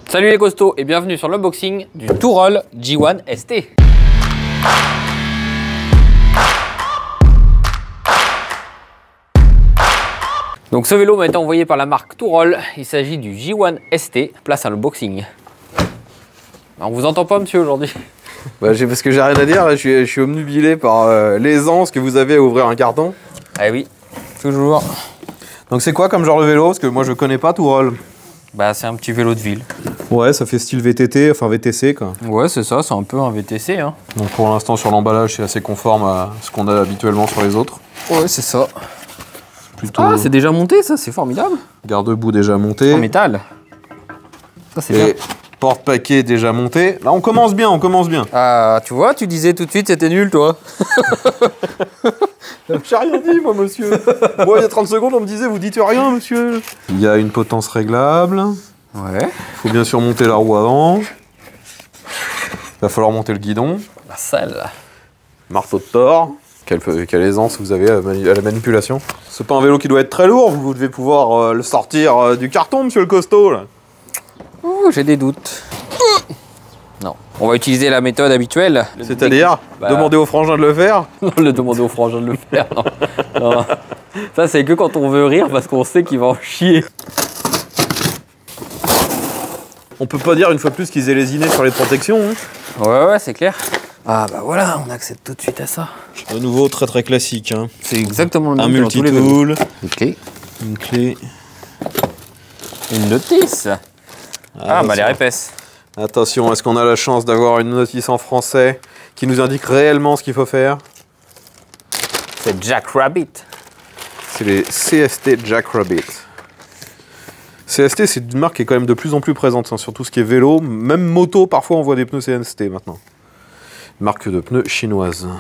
Salut les costauds et bienvenue sur l'unboxing du Touroll G1 ST. Donc ce vélo m'a été envoyé par la marque Touroll, il s'agit du G1 ST, place à l'unboxing. On vous entend pas monsieur aujourd'hui? Bah, parce que j'ai rien à dire, je suis obnubilé par l'aisance que vous avez à ouvrir un carton. Ah oui, toujours. Donc c'est quoi comme genre de vélo? Parce que moi je connais pas Touroll. Bah c'est un petit vélo de ville. Ouais, ça fait style VTT, enfin VTC quoi. Ouais c'est ça, c'est un peu un VTC hein. Donc pour l'instant sur l'emballage c'est assez conforme à ce qu'on a habituellement sur les autres. Ouais c'est ça. Plutôt... Ah c'est déjà monté ça, c'est formidable. Garde-boue déjà monté. En métal. Ça c'est bien. Porte-paquet déjà monté. Là on commence bien, on commence bien. Ah tu vois, tu disais tout de suite c'était nul toi. J'ai rien dit moi monsieur. Moi il y a 30 secondes on me disait vous dites rien monsieur. Il y a une potence réglable. Ouais. Il faut bien sûr monter la roue avant. Il va falloir monter le guidon. La selle. Marteau de Thor. Quelle aisance vous avez à la manipulation. C'est pas un vélo qui doit être très lourd, vous devez pouvoir le sortir du carton, monsieur le costaud, là. Ouh, j'ai des doutes. Non. On va utiliser la méthode habituelle. C'est-à-dire demander au frangin de le faire. Non, le demander au frangin de le faire, non. Non. Ça, c'est que quand on veut rire parce qu'on sait qu'il va en chier. On peut pas dire une fois de plus qu'ils aient lésiné sur les protections. Hein. Ouais, c'est clair. Ah bah voilà, on accède tout de suite à ça. De nouveau, très très classique. Hein. C'est exactement le même. Un multi-tool. Une clé. Une clé. Une notice. Ah, bah elle est épaisse. Attention, est-ce qu'on a la chance d'avoir une notice en français qui nous indique réellement ce qu'il faut faire? C'est Jack Rabbit. C'est les CST Jack Rabbit. CST, c'est une marque qui est quand même de plus en plus présente, hein, sur tout ce qui est vélo. Même moto, parfois on voit des pneus CST maintenant. Marque de pneus chinoise.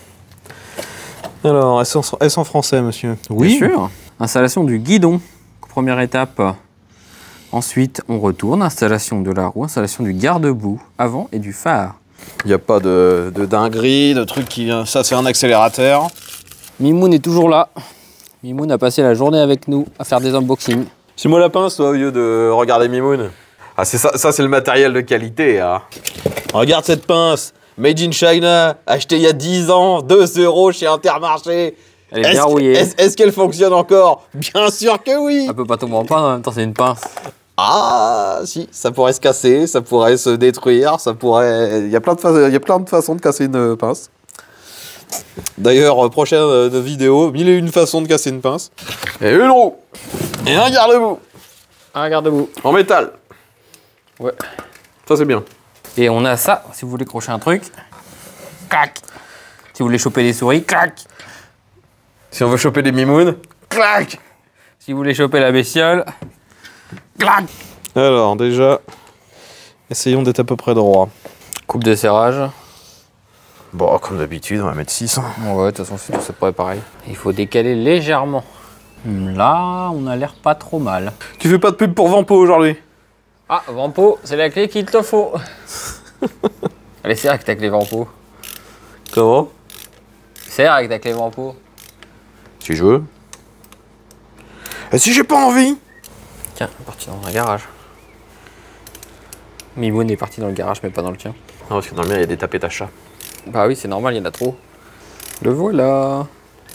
Alors, est-ce en français, monsieur? Oui. Bien sûr. Installation du guidon, première étape. Ensuite, on retourne, installation de la roue, installation du garde-boue avant et du phare. Il n'y a pas de dinguerie, de trucs qui... Ça, c'est un accélérateur. Mimoun est toujours là. Mimoun a passé la journée avec nous à faire des unboxings. C'est moi la pince, toi, au lieu de regarder Mimoun. Ah, c'est ça c'est le matériel de qualité, hein. Regarde cette pince, made in China, achetée il y a 10 ans, 2 € chez Intermarché. Elle est bien rouillée. Est-ce qu'elle fonctionne encore? Bien sûr que oui. Elle peut pas tomber en panne, en même temps c'est une pince. Ah, si, ça pourrait se casser, ça pourrait se détruire, ça pourrait... Il y a plein de façons de casser une pince. D'ailleurs, prochaine vidéo, 1001 façons de casser une pince. Et une roue. Et un garde-boue. Un garde-boue. En métal. Ouais. Ça, c'est bien. Et on a ça, si vous voulez crocher un truc. Clac. Si vous voulez choper des souris, clac. Si on veut choper des mimounes, clac. Si vous voulez choper la bestiole, clac. Alors, déjà, essayons d'être à peu près droit. Coupe de serrage. Bon, comme d'habitude, on va mettre 6. Ouais, de toute façon, c'est tout ça pareil. Il faut décaler légèrement. Là, on a l'air pas trop mal. Tu fais pas de pub pour Vampo aujourd'hui? Ah, Vampo, c'est la clé qu'il te faut. Allez, serre avec ta clé Vampo. Comment? Serre avec ta clé Vampo. Si je veux. Et si j'ai pas envie? Tiens, on est parti dans un garage. Mimoun est parti dans le garage, mais pas dans le tien. Non, parce que dans le mien, il y a des tapettes à chat. Bah oui, c'est normal, il y en a trop. Le voilà.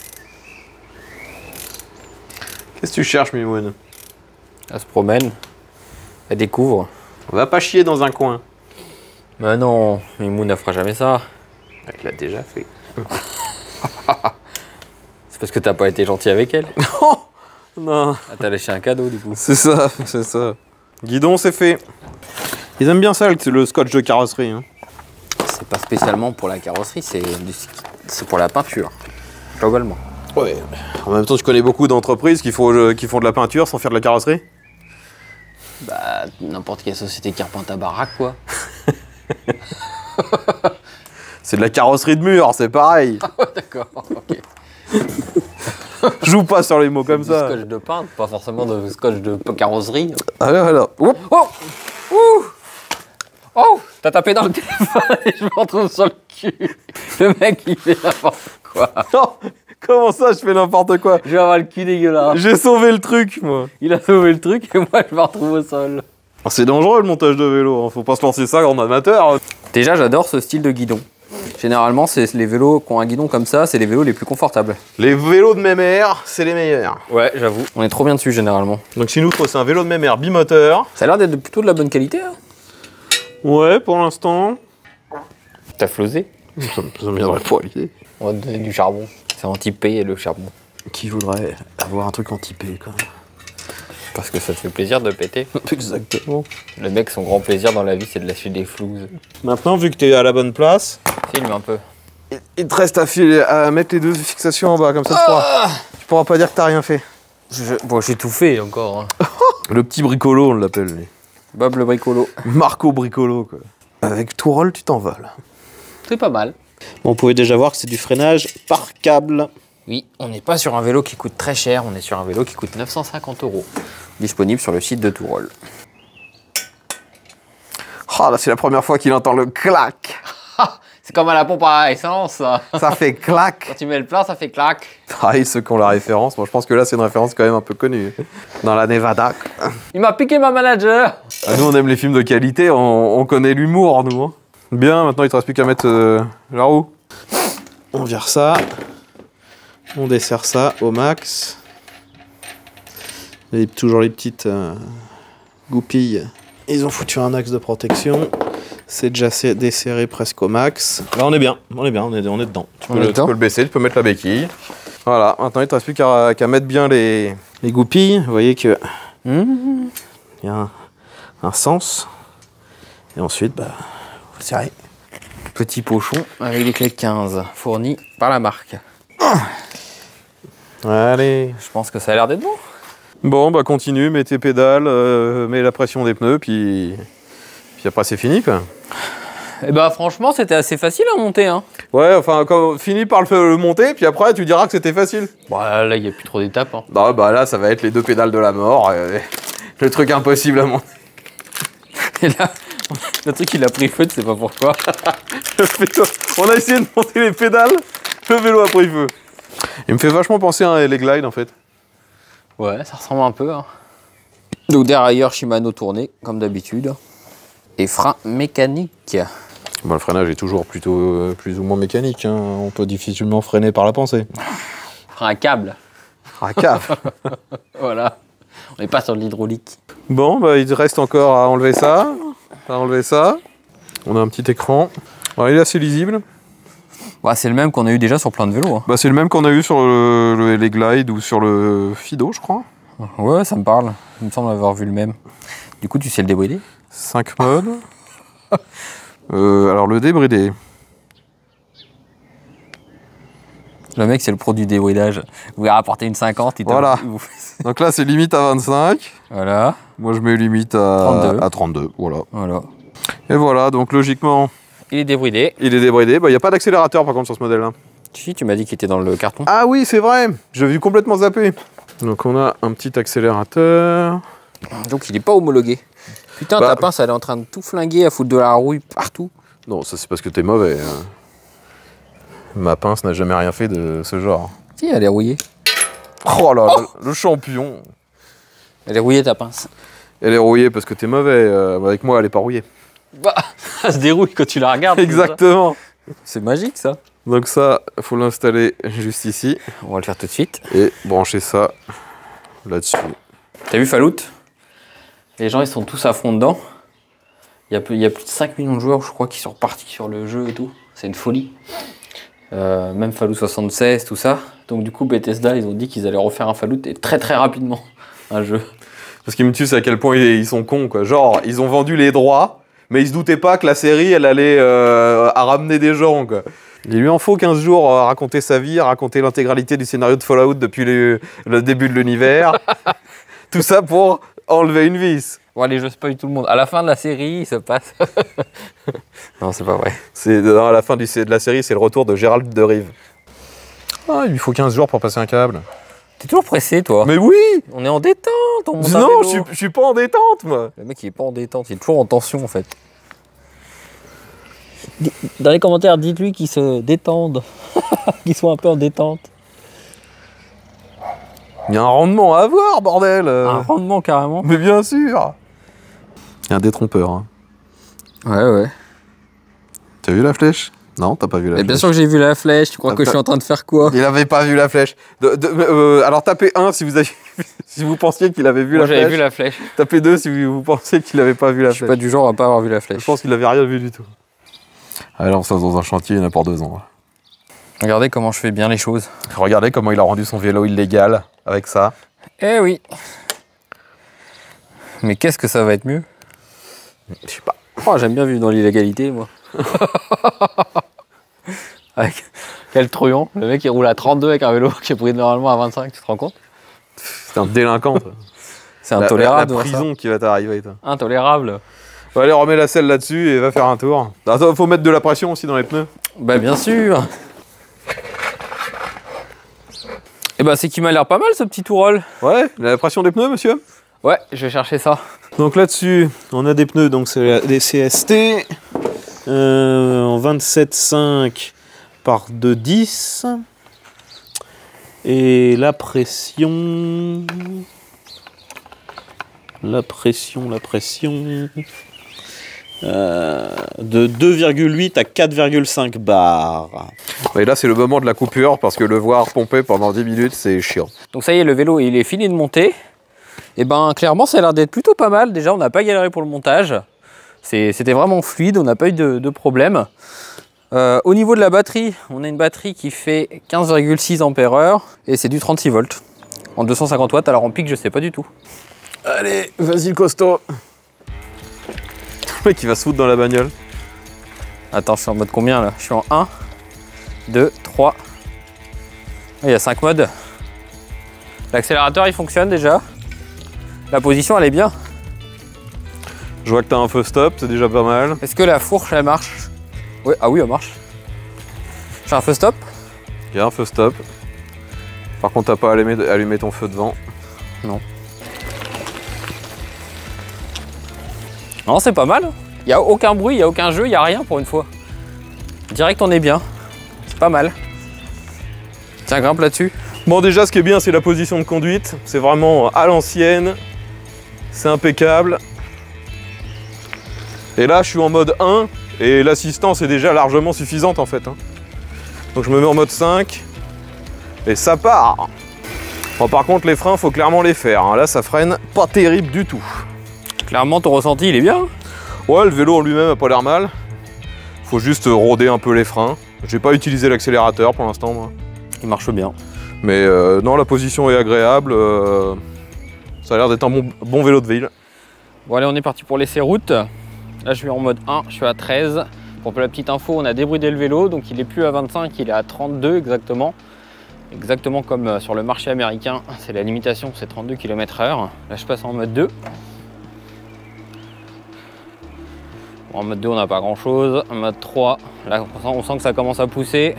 Qu'est-ce que tu cherches, Mimoun? Elle se promène. Elle découvre. On va pas chier dans un coin. Mais non, Mimoun ne fera jamais ça. Elle l'a déjà fait. C'est parce que t'as pas été gentil avec elle. Oh non. Ah, t'as lâché un cadeau du coup. C'est ça, c'est ça. Guidon, c'est fait. Ils aiment bien ça, le scotch de carrosserie. Hein. C'est pas spécialement pour la carrosserie, c'est pour la peinture, globalement. Ouais. En même temps, je connais beaucoup d'entreprises qui font de la peinture sans faire de la carrosserie. Bah, n'importe quelle société qui repeint ta baraque, quoi. C'est de la carrosserie de mur, c'est pareil. D'accord, ok. Joue pas sur les mots comme ça. Du scotch de peintre, pas forcément de scotch de carrosserie. Alors. Oh, oh, ouh, oh, t'as tapé dans le téléphone et je me retrouve sur le cul. Le mec, il fait n'importe quoi. Non, comment ça, je fais n'importe quoi? Je vais avoir le cul dégueulasse. J'ai sauvé le truc, moi. Il a sauvé le truc et moi, je me retrouve au sol. C'est dangereux le montage de vélo, hein. Faut pas se lancer ça en amateur. Déjà, j'adore ce style de guidon. Généralement, c'est les vélos qui ont un guidon comme ça, c'est les vélos les plus confortables. Les vélos de même air, c'est les meilleurs. Ouais, j'avoue. On est trop bien dessus généralement. Donc si nous, c'est un vélo de même air bimoteur. Ça a l'air d'être plutôt de la bonne qualité. Hein. Ouais, pour l'instant. T'as flosé? Ça me viendrait pas à l'idée. On va te donner du charbon. C'est anti-P et le charbon. Qui voudrait avoir un truc anti-P quand même? Parce que ça te fait plaisir de péter. Exactement. Le mec, son grand plaisir dans la vie, c'est de lâcher des flouses. Maintenant, vu que t'es à la bonne place, Filme un peu. il te reste à mettre les deux fixations en bas, comme ça tu pourras pas dire que t'as rien fait. Bon, j'ai tout fait encore. Hein. Le petit bricolo, on l'appelle lui. Bob le bricolo. Marco Bricolo, quoi. Avec tout roll, tu t'envoles. C'est pas mal. On pouvait déjà voir que c'est du freinage par câble. Oui, on n'est pas sur un vélo qui coûte très cher, on est sur un vélo qui coûte 950 €. Disponible sur le site de Tourol. Oh là, c'est la première fois qu'il entend le clac. C'est comme à la pompe à essence, ça. Ça fait clac. Quand tu mets le plein, ça fait clac. Pareil, ceux qui ont la référence. Moi, je pense que là, c'est une référence quand même un peu connue. Dans la Nevada. Il m'a piqué ma manager. Ah, nous, on aime les films de qualité, on connaît l'humour, nous. Hein. Bien, maintenant, il te reste plus qu'à mettre la roue. On vire ça. On dessert ça au max. Et toujours les petites goupilles. Ils ont foutu un axe de protection. C'est déjà desserré presque au max. Là, on est bien, on est dedans. Tu peux le baisser, tu peux mettre la béquille. Voilà, maintenant il ne te reste plus qu'à mettre bien les goupilles. Vous voyez que il y a un sens. Et ensuite, bah, vous serrez. Petit pochon avec les clés de 15, fourni par la marque. Allez. Je pense que ça a l'air d'être bon. Bon, bah continue, mets tes pédales, mets la pression des pneus, puis après c'est fini, quoi. Et bah franchement, c'était assez facile à monter. Hein. Ouais, enfin, quand finis par le monter, puis après tu diras que c'était facile. Bon, là, il n'y a plus trop d'étapes. Hein. Non, bah là, ça va être les deux pédales de la mort, le truc impossible à monter. Et là, le truc, il a pris feu, tu sais pas pourquoi. On a essayé de monter les pédales, le vélo a pris feu. Il me fait vachement penser à un L-Glide, en fait. Ouais, ça ressemble un peu. Hein. Donc derrière, Shimano tourné, comme d'habitude. Et frein mécanique. Bon, le freinage est toujours plutôt plus ou moins mécanique. Hein. On peut difficilement freiner par la pensée. Frein à câble. À cave. Voilà. On n'est pas sur de l'hydraulique. Bon, bah, il reste encore à enlever ça. On a un petit écran. Alors, il est assez lisible. Ouais, c'est le même qu'on a eu déjà sur plein de vélos. Hein. Bah, c'est le même qu'on a eu sur le L-Glide ou sur le Fido, je crois. Ouais, ça me parle. Il me semble avoir vu le même. Du coup, tu sais le débrider? 5 modes. Alors, le débridé. Le mec, c'est le pro du débridage. Vous lui rapportez une 50. Voilà. Donc là, c'est limite à 25. Voilà. Moi, je mets limite à 32. Voilà. Et voilà, donc logiquement... Il est débridé. Il est débridé. Bah, il n'y a pas d'accélérateur, par contre, sur ce modèle-là. Si, tu m'as dit qu'il était dans le carton. Ah oui, c'est vrai. Je vu complètement zappé. Donc, on a un petit accélérateur. Donc, il n'est pas homologué. Putain, ta pince, elle est en train de tout flinguer, à foutre de la rouille partout. Non, ça, c'est parce que t'es mauvais. Ma pince n'a jamais rien fait de ce genre. Si, elle est rouillée. Oh là là, le champion. Elle est rouillée, ta pince. Elle est rouillée parce que t'es mauvais. Avec moi, elle est pas rouillée. Bah, elle se dérouille quand tu la regardes. Exactement. C'est magique, ça. Donc ça, faut l'installer juste ici. On va le faire tout de suite. Et brancher ça là-dessus. T'as vu Fallout? Les gens, ils sont tous à fond dedans. Il y a plus de 5 millions de joueurs, je crois, qui sont repartis sur le jeu et tout. C'est une folie. Même Fallout 76, tout ça. Donc du coup, Bethesda, ils ont dit qu'ils allaient refaire un Fallout et très très rapidement, un jeu. Ce qui me tue, c'est à quel point ils sont cons, quoi. Genre, ils ont vendu les droits, mais ils se doutaient pas que la série, elle allait à ramener des gens, quoi. Il lui en faut 15 jours à raconter sa vie, à raconter l'intégralité du scénario de Fallout depuis le début de l'univers. Tout ça pour enlever une vis. Bon, allez, je spoil tout le monde. À la fin de la série, il se passe... Non, c'est pas vrai. À la fin de la série, c'est le retour de Gérald de Rive. Ah, il lui faut 15 jours pour passer un câble. T'es toujours pressé, toi. Mais oui. On est en détente, on monte un Non, vélo. je suis pas en détente, moi. Le mec, il est pas en détente, il est toujours en tension, en fait. Dans les commentaires, dites-lui qu'il se détende. Qu'il soit un peu en détente. Il y a un rendement à avoir, bordel. Un rendement, carrément. Mais bien sûr. Il y a un détrompeur. Hein. Ouais. T'as vu la flèche? Non, t'as pas vu la flèche. Bien sûr que j'ai vu la flèche, tu crois que je suis en train de faire quoi? Il avait pas vu la flèche. Alors tapez 1 si vous avez... si vous pensiez qu'il avait vu la flèche. Moi j'avais vu la flèche. Tapez 2 si vous pensiez qu'il avait pas vu la flèche. Je suis pas du genre à pas avoir vu la flèche. Je pense qu'il avait rien vu du tout. Alors ça dans un chantier, il y en a pour 2 ans. Regardez comment je fais bien les choses. Regardez comment il a rendu son vélo illégal avec ça. Eh oui. Mais qu'est-ce que ça va être mieux? Je sais pas. Oh, j'aime bien vivre dans l'illégalité, moi. Avec quel truand. Le mec il roule à 32 avec un vélo qui est pris normalement à 25, tu te rends compte? C'est un délinquant. C'est intolérable. La prison qui va t'arriver. Intolérable. Bon, allez, remets la selle là-dessus et va faire un tour. Attends, faut mettre de la pression aussi dans les pneus. Bah bien sûr. Et bah c'est qu'il m'a l'air pas mal ce petit Touroll. Ouais, la pression des pneus, monsieur. Ouais, je vais chercher ça. Donc là-dessus, on a des pneus, donc c'est des CST en 27,5 par 2,10. Et la pression de 2,8 à 4,5 bars. Et là, c'est le moment de la coupure parce que le voir pomper pendant 10 minutes, c'est chiant. Donc ça y est, le vélo, il est fini de monter. Et ben clairement, ça a l'air d'être plutôt pas mal. Déjà, on n'a pas galéré pour le montage. C'était vraiment fluide, on n'a pas eu de problème. Au niveau de la batterie, on a une batterie qui fait 15,6 ampères et c'est du 36 volts. En 250 watts, alors en pic, je sais pas du tout. Allez, vas-y le costaud. Le mec, il va se foutre dans la bagnole. Attends, je suis en mode combien là? Je suis en 1, 2, 3. Il y a 5 modes. L'accélérateur, il fonctionne déjà. La position, elle est bien. Je vois que tu as un feu stop, c'est déjà pas mal. Est-ce que la fourche, elle marche? Ouais, ah oui, elle marche. J'ai un feu stop? Il y a un feu stop. Par contre, t'as pas allumé ton feu devant. Non. Non, c'est pas mal. Il n'y a aucun bruit, il n'y a aucun jeu, il n'y a rien pour une fois. Direct, on est bien. C'est pas mal. Tiens, grimpe là-dessus. Bon, déjà, ce qui est bien, c'est la position de conduite. C'est vraiment à l'ancienne. C'est impeccable. Et là, je suis en mode 1. Et l'assistance est déjà largement suffisante, en fait. Donc, je me mets en mode 5. Et ça part. Bon, par contre, les freins, faut clairement les faire. Là, ça freine pas terrible du tout. Clairement, ton ressenti, il est bien. Ouais, le vélo en lui-même a pas l'air mal. Faut juste rôder un peu les freins. J'ai pas utilisé l'accélérateur pour l'instant, moi. Il marche bien. Mais non, la position est agréable. Ça a l'air d'être un bon vélo de ville. Bon, allez, on est parti pour l'essai route. Là, je suis en mode 1, je suis à 13. Pour la petite info, on a débridé le vélo, donc il est plus à 25, il est à 32 exactement. Exactement comme sur le marché américain, c'est la limitation, c'est 32 km/h. Là, je passe en mode 2. Bon, en mode 2, on n'a pas grand chose. En mode 3, là, on sent que ça commence à pousser.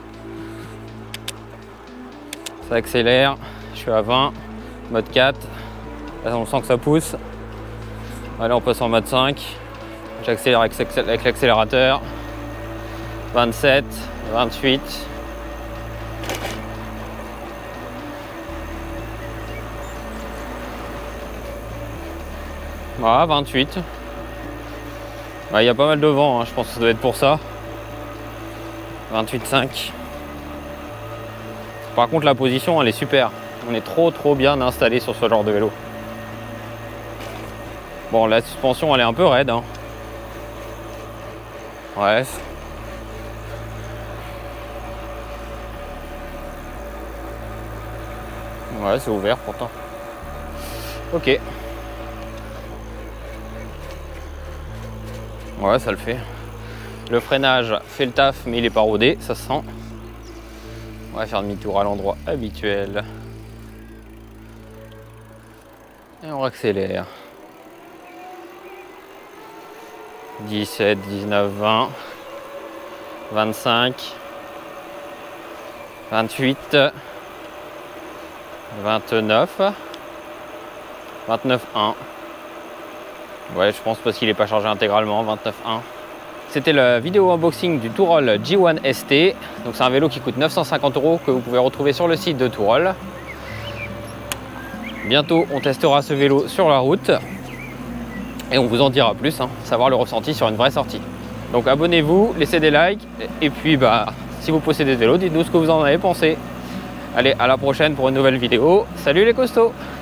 Ça accélère. Je suis à 20. Mode 4. Là, on sent que ça pousse. Allez, on passe en mode 5. J'accélère avec l'accélérateur. 27, 28. Voilà, 28. Il y a pas mal de vent, je pense que ça doit être pour ça. 28,5. Par contre, la position, elle est super. On est trop bien installé sur ce genre de vélo. Bon, la suspension, elle est un peu raide. Ouais. Ouais, c'est ouvert pourtant. Ok. Ouais, ça le fait. Le freinage fait le taf, mais il est pas rodé, ça se sent. On va faire demi-tour à l'endroit habituel. Et on accélère. 17, 19, 20, 25, 28, 29, 29, 1. Ouais, je pense parce qu'il n'est pas chargé intégralement, 29,1. C'était la vidéo unboxing du Touroll G1 ST. Donc c'est un vélo qui coûte 950 € que vous pouvez retrouver sur le site de Touroll. Bientôt, on testera ce vélo sur la route. Et on vous en dira plus, hein, savoir le ressenti sur une vraie sortie. Donc abonnez-vous, laissez des likes, et puis bah, si vous possédez des vélos, dites-nous ce que vous en avez pensé. Allez, à la prochaine pour une nouvelle vidéo. Salut les costauds!